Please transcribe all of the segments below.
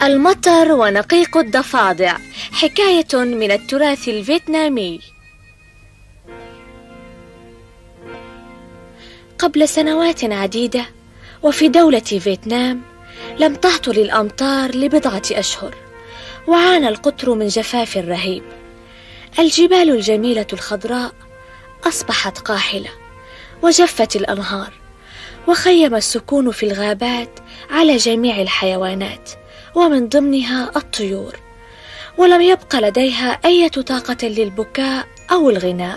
المطر ونقيق الضفادع، حكاية من التراث الفيتنامي. قبل سنوات عديدة وفي دولة فيتنام لم تهطل الأمطار لبضعة أشهر، وعانى القطر من جفاف رهيب. الجبال الجميلة الخضراء أصبحت قاحلة، وجفت الأنهار، وخيم السكون في الغابات على جميع الحيوانات ومن ضمنها الطيور، ولم يبق لديها أي طاقة للبكاء أو الغناء.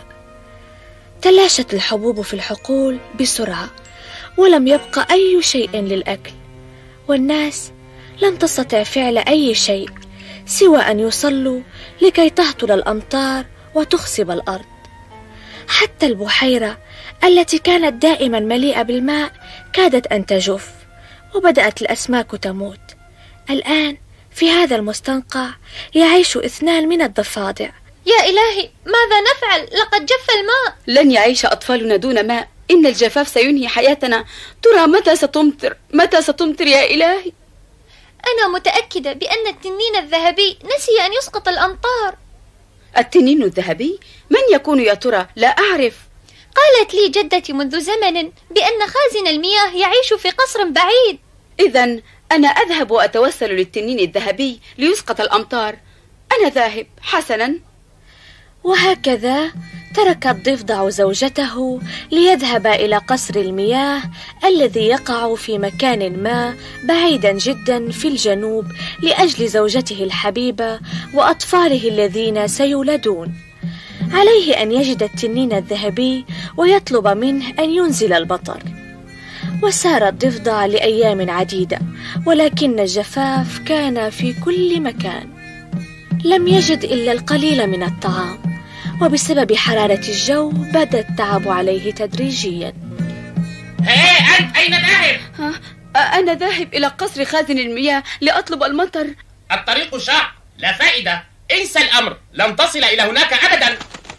تلاشت الحبوب في الحقول بسرعة، ولم يبق أي شيء للأكل، والناس لم تستطع فعل أي شيء سوى أن يصلوا لكي تهطل الأمطار وتخصب الأرض. حتى البحيرة التي كانت دائما مليئة بالماء كادت أن تجف، وبدأت الأسماك تموت. الآن في هذا المستنقع يعيش 2 من الضفادع. يا إلهي، ماذا نفعل؟ لقد جف الماء. لن يعيش أطفالنا دون ماء، إن الجفاف سينهي حياتنا. ترى متى ستمطر؟ متى ستمطر يا إلهي؟ أنا متأكدة بأن التنين الذهبي نسي أن يسقط الأمطار. التنين الذهبي؟ من يكون يا ترى؟ لا أعرف. قالت لي جدتي منذ زمن بأن خازن المياه يعيش في قصر بعيد. إذن أنا أذهب وأتوسل للتنين الذهبي ليسقط الأمطار. أنا ذاهب. حسنا. وهكذا ترك الضفدع زوجته ليذهب إلى قصر المياه الذي يقع في مكان ما بعيدا جدا في الجنوب لأجل زوجته الحبيبة وأطفاله الذين سيولدون. عليه أن يجد التنين الذهبي ويطلب منه أن ينزل المطر. وسار الضفدع لأيام عديدة، ولكن الجفاف كان في كل مكان. لم يجد إلا القليل من الطعام، وبسبب حرارة الجو بدا التعب عليه تدريجيا. أنت أين ذاهب؟ أنا ذاهب إلى قصر خازن المياه لأطلب المطر. الطريق شاق، لا فائدة. انسى الأمر، لن تصل إلى هناك أبدا.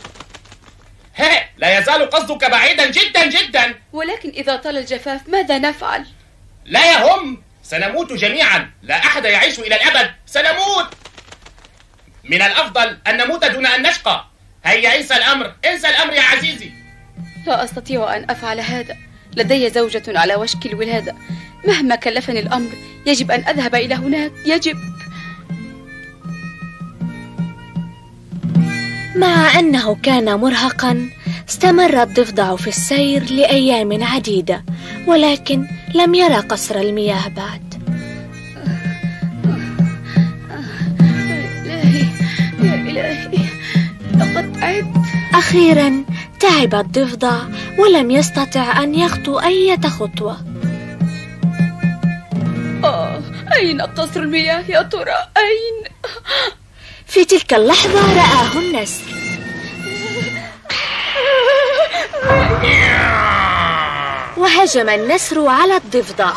لا يزال قصدك بعيدا جدا جدا. ولكن إذا طال الجفاف ماذا نفعل؟ لا يهم، سنموت جميعا. لا أحد يعيش إلى الأبد، سنموت. من الأفضل أن نموت دون أن نشقى. هيا انسى الأمر، انسى الأمر يا عزيزي. لا أستطيع أن أفعل هذا. لدي زوجة على وشك الولادة. مهما كلفني الأمر يجب أن أذهب إلى هناك، يجب. مع أنه كان مرهقا، استمر الضفدع في السير لأيام عديدة، ولكن لم يرى قصر المياه بعد. يا إلهي، لقد تعبت. أخيرا تعب الضفدع ولم يستطع أن يخطو أي خطوة. أين قصر المياه يا ترى؟ أين؟ في تلك اللحظة رآه النسر. وهجم النسر على الضفدع.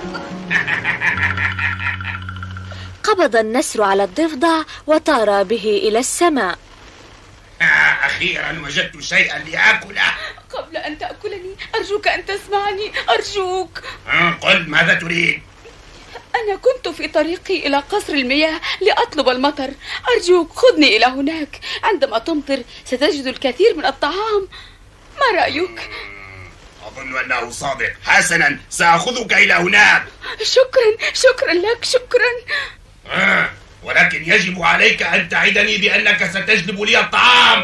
قبض النسر على الضفدع وطار به إلى السماء. أخيرا وجدت شيئا لآكله. قبل أن تأكلني أرجوك أن تسمعني، أرجوك. قل ماذا تريد؟ أنا كنت في طريقي إلى قصر المياه لأطلب المطر. أرجوك خذني إلى هناك. عندما تمطر ستجد الكثير من الطعام. ما رأيك؟ أظن أنه صادق. حسنا، سأخذك إلى هناك. شكرا لك، شكرا. ولكن يجب عليك أن تعدني بأنك ستجلب لي الطعام.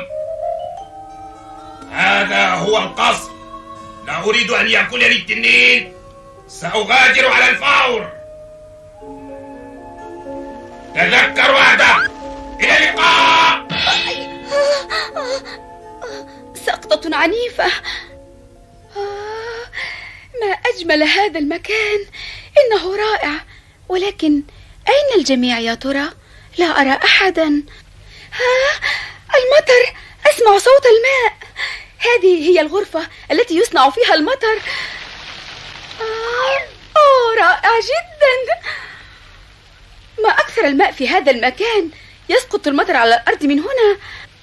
هذا هو القصر. لا أريد أن يأكلني التنين. سأغادر على الفور. تذكر وعدك. إلى اللقاء. سقطة عنيفة. ما أجمل هذا المكان، إنه رائع. ولكن أين الجميع يا ترى؟ لا أرى أحدا. المطر، أسمع صوت الماء. هذه هي الغرفة التي يصنع فيها المطر. رائع جدا. ما أكثر الماء في هذا المكان. يسقط المطر على الأرض من هنا.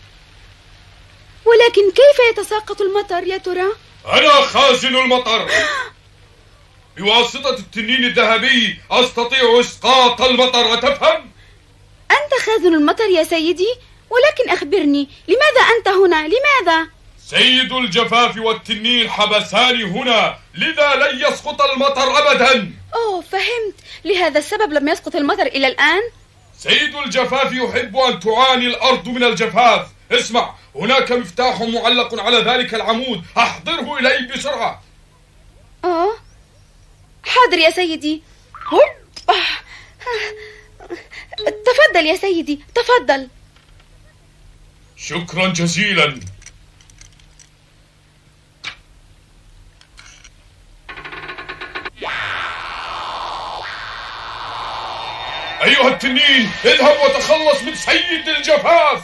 ولكن كيف يتساقط المطر يا ترى؟ أنا خازن المطر. بواسطة التنين الذهبي أستطيع إسقاط المطر، أتفهم؟ أنت خازن المطر يا سيدي، ولكن أخبرني، لماذا أنت هنا؟ لماذا؟ سيد الجفاف والتنين حبساني هنا، لذا لن يسقط المطر أبدا. أوه، فهمت، لهذا السبب لم يسقط المطر إلى الآن؟ سيد الجفاف يحب أن تعاني الأرض من الجفاف. اسمع، هناك مفتاح معلق على ذلك العمود، أحضره إلي بسرعة. حاضر يا سيدي. تفضل يا سيدي، تفضل. شكرا جزيلا. أيها التنين، اذهب وتخلص من سيد الجفاف.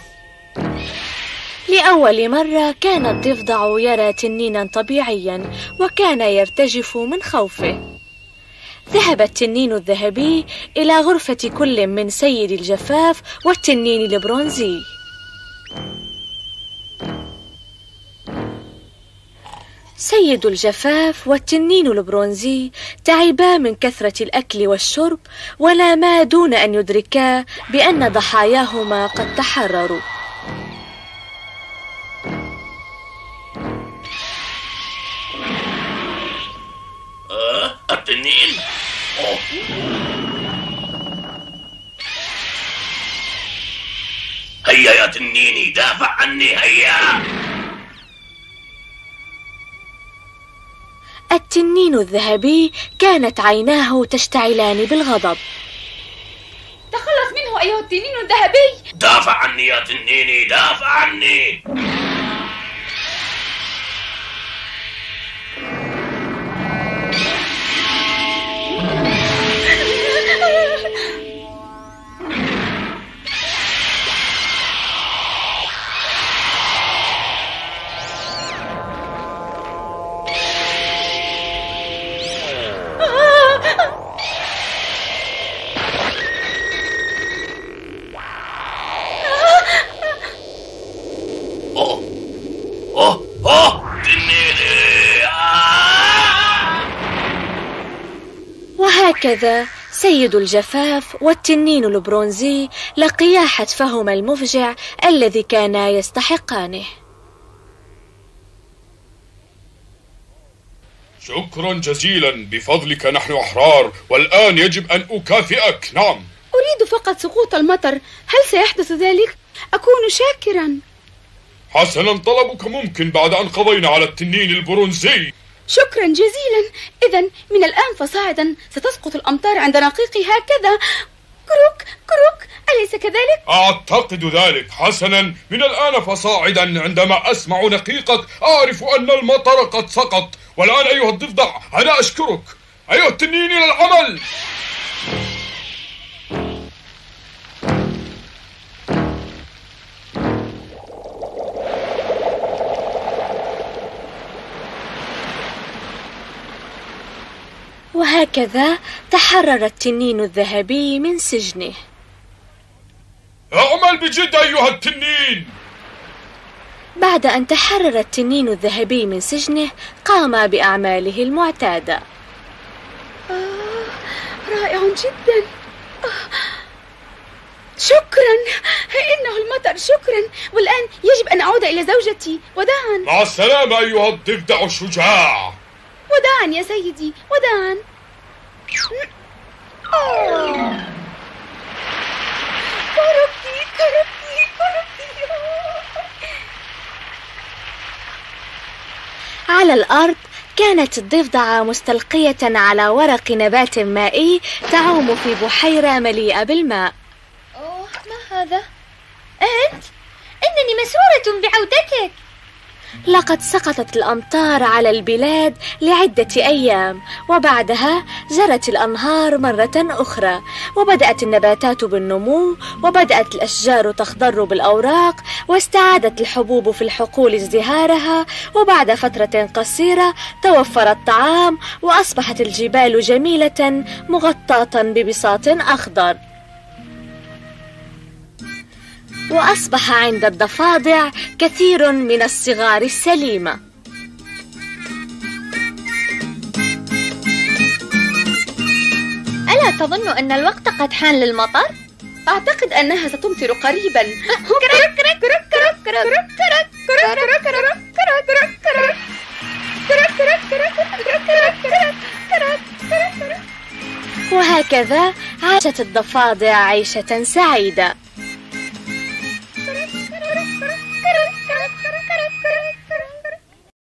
لأول مرة كان الضفدع يرى تنينا طبيعيا، وكان يرتجف من خوفه. ذهب التنين الذهبي إلى غرفة كل من سيد الجفاف والتنين البرونزي. سيد الجفاف والتنين البرونزي تعبا من كثرة الأكل والشرب، وناما دون أن يدركا بأن ضحاياهما قد تحرروا. التنين؟ هيا يا تنيني، دافع عني، هيا. التنين الذهبي كانت عيناه تشتعلان بالغضب. تخلص منه أيها التنين الذهبي. دافع عني يا تنيني، دافع عني. وهكذا سيد الجفاف والتنين البرونزي لقيا حتفهما المفجع الذي كانا يستحقانه. شكرا جزيلا، بفضلك نحن أحرار، والآن يجب أن أكافئك. نعم، أريد فقط سقوط المطر، هل سيحدث ذلك؟ أكون شاكرا. حسنا، طلبك ممكن بعد أن قضينا على التنين البرونزي. شكرا جزيلا. إذن من الآن فصاعدا ستسقط الأمطار عند نقيقي هكذا، كروك كروك، أليس كذلك؟ أعتقد ذلك. حسنا، من الآن فصاعدا عندما أسمع نقيقك أعرف أن المطر قد سقط. والآن أيها الضفدع، أنا أشكرك. أيها التنين، إلى العمل. وهكذا تحرر التنين الذهبي من سجنه. اعمل بجد أيها التنين. بعد أن تحرر التنين الذهبي من سجنه، قام بأعماله المعتادة. رائع جدا. شكرا، إنه المطر. شكرا، والآن يجب أن أعود إلى زوجتي. وداعا. مع السلامة أيها الضفدع الشجاع. وداعا يا سيدي، وداعا. كركي كركي كركي. على الأرض كانت الضفدعة مستلقية على ورق نبات مائي تعوم في بحيرة مليئة بالماء. ما هذا؟ أنت؟ إنني مسرورة بعودتك. لقد سقطت الأمطار على البلاد لعدة أيام، وبعدها جرت الأنهار مرة أخرى، وبدأت النباتات بالنمو، وبدأت الأشجار تخضر بالأوراق، واستعادت الحبوب في الحقول ازدهارها، وبعد فترة قصيرة توفر الطعام، وأصبحت الجبال جميلة مغطاة ببساط أخضر. وأصبح عند الضفادع كثير من الصغار السليمة. تظن أن الوقت قد حان للمطر؟ أعتقد أنها ستمطر قريبا. وهكذا عاشت الضفادع عيشة سعيدة.